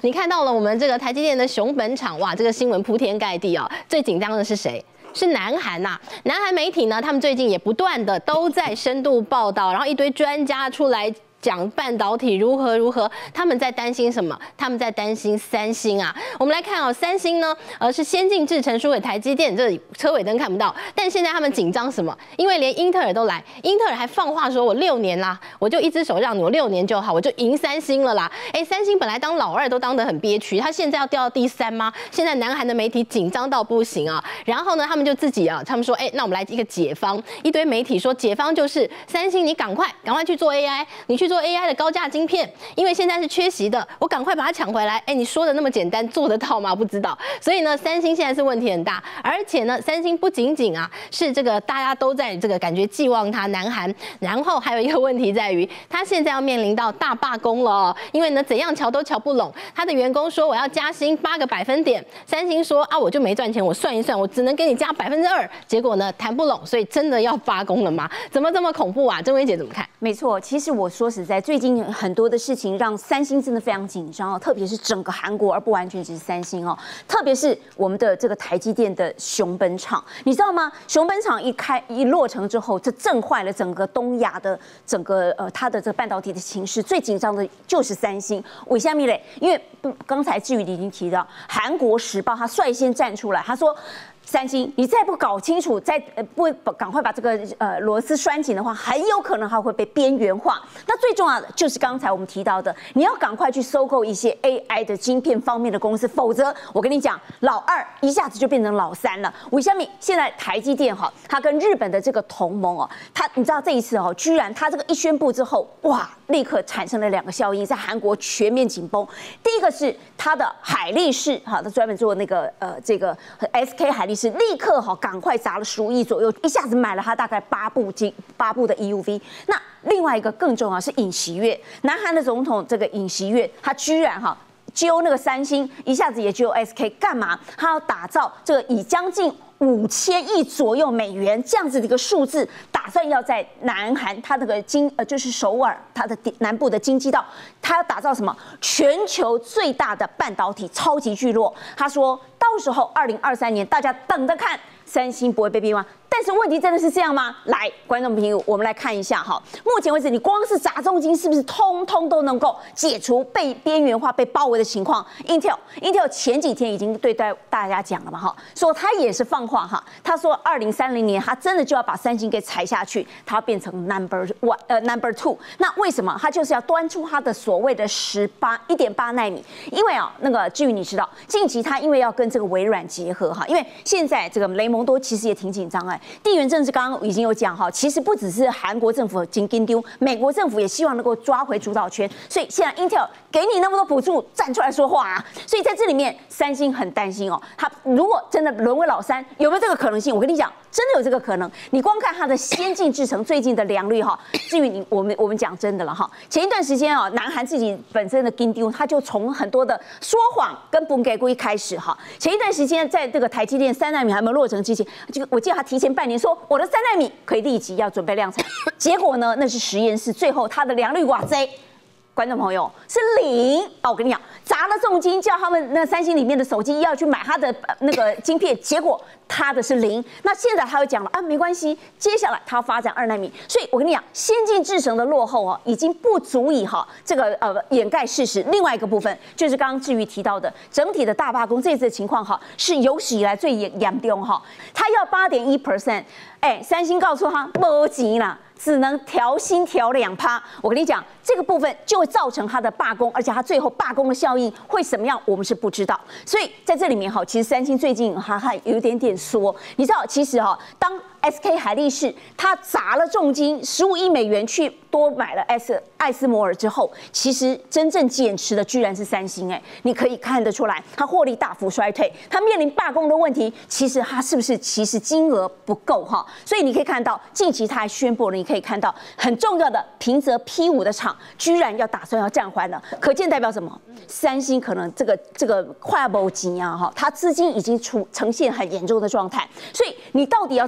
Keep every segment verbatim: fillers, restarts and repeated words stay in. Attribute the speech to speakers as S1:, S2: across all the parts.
S1: 你看到了我们这个台积电的熊本厂，哇，这个新闻铺天盖地哦。最紧张的是谁？是南韩呐、啊，南韩媒体呢，他们最近也不断的都在深度报道，然后一堆专家出来讲半导体如何如何，他们在担心什么？他们在担心三星啊。我们来看哦，三星呢，呃，是先进制程输给台积电，这里车尾灯看不到，但现在他们紧张什么？因为连英特尔都来，英特尔还放话说，我六年啦，我就一只手让你，我六年就好，我就赢三星了啦。哎，三星本来当老二都当得很憋屈，他现在要掉到第三吗？现在南韩的媒体紧张到不行啊。然后呢，他们就自己啊，他们说，哎，那我们来一个解方，一堆媒体说解方就是三星，你赶快赶快去做 A I， 你去做 A I 的高价晶片，因为现在是缺席的，我赶快把它抢回来。哎，你说的那么简单，做得到吗？不知道。所以呢，三星现在是问题很大，而且呢，三星不仅仅啊是这个大家都在这个感觉寄望它南韩，然后还有一个问题在于，它现在要面临到大罢工了哦，因为呢怎样瞧都瞧不拢，他的员工说我要加薪八个百分点，三星说啊我就没赚钱，我算一算，我只能给你加百分之二，结果呢谈不拢，所以真的要罢工了吗？怎么这么恐怖啊？郑薇姐怎么看？
S2: 没错，其实我说实在，最近很多的事情让三星真的非常紧张哦，特别是整个韩国，而不完全只是三星哦。特别是我们的这个台积电的熊本厂，你知道吗？熊本厂一开一落成之后，这震坏了整个东亚的整个呃它的这个半导体的情势。最紧张的就是三星，为什么嘞？因为刚才志宇已经提到，韩国时报他率先站出来，他说。三星，你再不搞清楚，再呃不赶快把这个呃螺丝拴紧的话，很有可能它会被边缘化。那最重要的就是刚才我们提到的，你要赶快去收购一些 A I 的晶片方面的公司，否则我跟你讲，老二一下子就变成老三了。为什么？现在台积电哈，它跟日本的这个同盟哦，它你知道这一次哦，居然它这个一宣布之后，哇，立刻产生了两个效应，在韩国全面紧绷。第一个是它的海力士哈，它专门做那个呃这个 S K 海力士。是立刻哈，赶快砸了十五亿左右，一下子买了它大概八部金八部的 E U V。那另外一个更重要是尹锡悦，南韩的总统这个尹锡悦，他居然哈揪那个三星，一下子也揪 S K 干嘛？他要打造这个以将近五千亿左右美元这样子的一个数字，打算要在南韩它那个经呃就是首尔它的南部的经济道，它要打造什么全球最大的半导体超级聚落。他说到时候二零二三年大家等着看，三星不会被边缘化。但是问题真的是这样吗？来，观众朋友，我们来看一下哈。目前为止，你光是砸重金，是不是通通都能够解除被边缘化、被包围的情况 ？Intel Intel 前几天已经对待大家讲了嘛哈，说他也是放话哈，他说二零三零年他真的就要把三星给踩下去，他要变成 number one 呃 number two。那为什么？他就是要端出他的所谓的十八一点八奈米，因为啊，那个至于你知道，近期他因为要跟这个微软结合哈，因为现在这个雷蒙多其实也挺紧张哎。地缘政治刚刚已经有讲哈，其实不只是韩国政府紧紧丢，美国政府也希望能够抓回主导权，所以现在 Intel 给你那么多补助，站出来说话啊！所以在这里面，三星很担心哦，他如果真的沦为老三，有没有这个可能性？我跟你讲，真的有这个可能。你光看它的先进制程最近的良率哈，至于你我们我们讲真的了哈，前一段时间啊，南韩自己本身的紧丢，他就从很多的说谎跟不给故意开始哈。前一段时间在这个台积电三纳米还没有落成之前，就我记得他提前半年说。我的三奈米可以立即要准备量产，结果呢，那是实验室，最后它的良率哇塞，观众朋友是零哦！我跟你讲，砸了重金叫他们那三星里面的手机要去买它的那个晶片，结果它的是零。那现在他又讲了啊，没关系，接下来他要发展二奈米，所以我跟你讲，先进制程的落后哦，已经不足以哈这个呃掩盖事实。另外一个部分就是刚刚志瑜提到的，整体的大罢工这次的情况哈是有史以来最严严重哈，他要八点一 percent， 哎，三星告诉他没钱啦。只能调薪调两趴，我跟你讲，这个部分就会造成他的罢工，而且他最后罢工的效应会什么样，我们是不知道。所以在这里面哈，其实三星最近哈还有一点点缩，你知道，其实哈，当 S K 海力士他砸了重金十五亿美元去多买了 S 艾斯摩尔之后，其实真正减持的居然是三星哎，你可以看得出来，它获利大幅衰退，它面临罢工的问题，其实它是不是其实金额不够哈？所以你可以看到近期它还宣布了，你可以看到很重要的平泽 P 五的厂居然要打算要暂缓了，可见代表什么？三星可能这个这个快要没钱啊哈，它资金已经出呈现很严重的状态，所以你到底要怎么怎么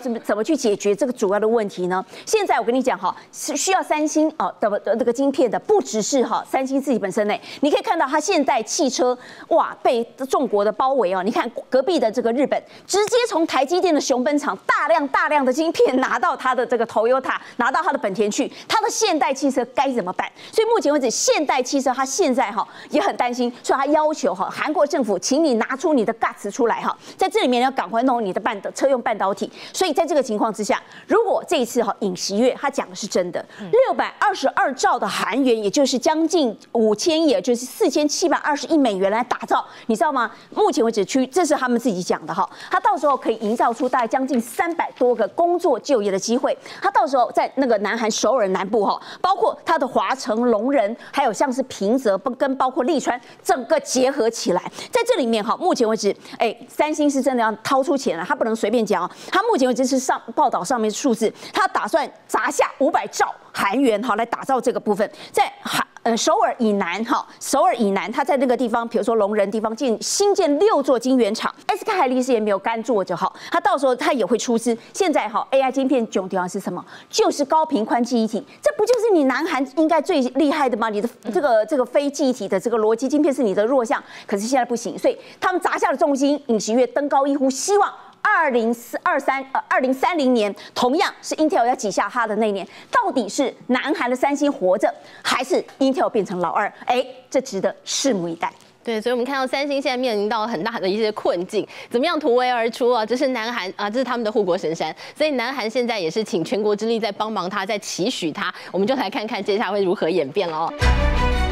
S2: 么去解决这个主要的问题呢？现在我跟你讲哈，是需要三星哦的的这个晶片的，不只是哈三星自己本身内，你可以看到它现代汽车哇被中国的包围哦。你看隔壁的这个日本，直接从台积电的熊本厂大量大量的晶片拿到它的这个 Toyota， 拿到它的本田去，它的现代汽车该怎么办？所以目前为止，现代汽车它现在哈也很担心，所以它要求哈韩国政府，请你拿出你的 guts 出来哈，在这里面要赶快弄你的半车用半导体。所以在这个情况之下，如果这一次哈尹锡悦他讲的是真的，六百二十二兆的韩元，也就是将近五千亿，也就是四千七百二十亿美元来打造，你知道吗？目前为止区这是他们自己讲的哈，他到时候可以营造出大概将近三百多个工作就业的机会。他到时候在那个南韩首尔南部哈，包括他的华城、龙仁，还有像是平泽跟包括利川，整个结合起来，在这里面哈，目前为止，哎，三星是真的要掏出钱了，他不能随便讲。他目前为止是上报道上面数字，他打算砸下五百兆韩元哈来打造这个部分，在韩。呃，首尔以南哈，首尔以南，它在那个地方，比如说龙仁地方建新建六座晶圆厂 ，S K 海力士也没有干坐着哈，它到时候它也会出资。现在哈 ，A I 晶片囧地方是什么？就是高频宽记忆体，这不就是你南韩应该最厉害的吗？你的这个这个非记忆体的这个逻辑晶片是你的弱项，可是现在不行，所以他们砸下了重金，尹锡悦登高一呼，希望。二零四二三呃二零三零年，同样是 Intel 要挤下它的那一年，到底是南韩的三星活着，还是 Intel 变成老二？哎，这值得拭目以待。
S1: 对，所以我们看到三星现在面临到很大的一些困境，怎么样突围而出啊？这是南韩啊，这是他们的护国神山，所以南韩现在也是请全国之力在帮忙他，在期许他，我们就来看看接下来会如何演变了哦。